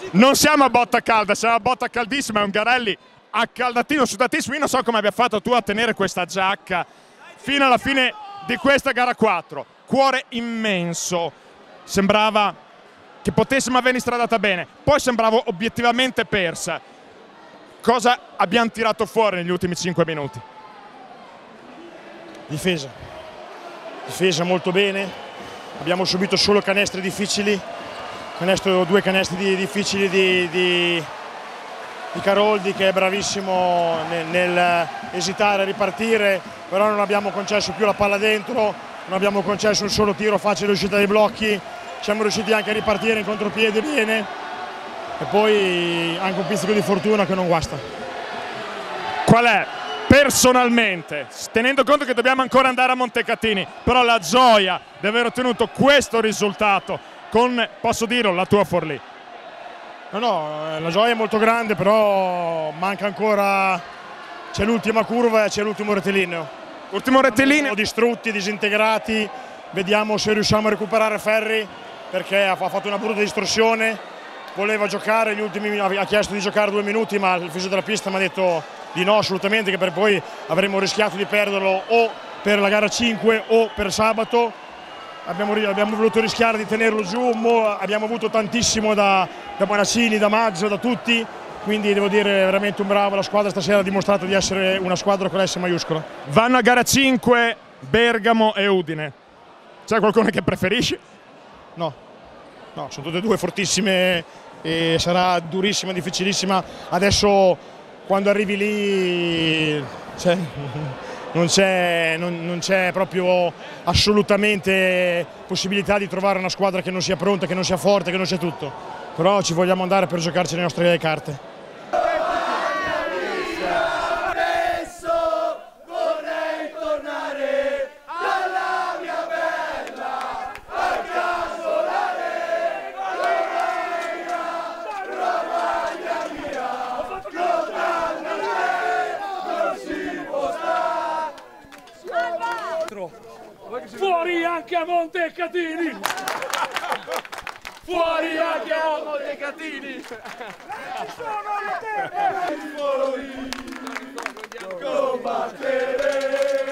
Non siamo a botta calda, siamo a botta caldissima, è un Garelli accaldatino, sudatissimo. Io non so come abbia fatto tu a tenere questa giacca fino alla fine di questa gara 4. Cuore immenso, sembrava che potessimo aver istradata bene, poi sembrava obiettivamente persa. Cosa abbiamo tirato fuori negli ultimi 5 minuti? Difesa molto bene, abbiamo subito solo canestri difficili, due canestri difficili di Caroldi, che è bravissimo nel esitare a ripartire, però non abbiamo concesso più la palla dentro, non abbiamo concesso un solo tiro facile all'uscita dai blocchi, siamo riusciti anche a ripartire in contropiede bene e poi anche un pizzico di fortuna che non guasta. Qual è personalmente, tenendo conto che dobbiamo ancora andare a Montecatini, però la gioia di aver ottenuto questo risultato con, posso dirlo, la tua Forlì? No, la gioia è molto grande, però manca ancora, c'è l'ultima curva e c'è l'ultimo rettilineo. Ultimo rettilineo? Distrutti, disintegrati, vediamo se riusciamo a recuperare Ferri, perché ha fatto una brutta distorsione, voleva giocare, ha chiesto di giocare 2 minuti, ma il fisioterapista mi ha detto di no assolutamente, che per poi avremmo rischiato di perderlo o per la gara 5 o per sabato. Abbiamo voluto rischiare di tenerlo giù, abbiamo avuto tantissimo da Bonaccini, da Maggio, da tutti, quindi devo dire veramente un bravo. La squadra stasera ha dimostrato di essere una squadra con la S maiuscola. Vanno a gara 5 Bergamo e Udine. C'è qualcuno che preferisci? No, sono tutte e due fortissime e sarà durissima, difficilissima. Adesso quando arrivi lì non c'è proprio assolutamente possibilità di trovare una squadra che non sia pronta, che non sia forte, che non sia tutto. Però ci vogliamo andare per giocarci le nostre carte. Fuori anche a Montecatini! Fuori anche a Montecatini! Combattere!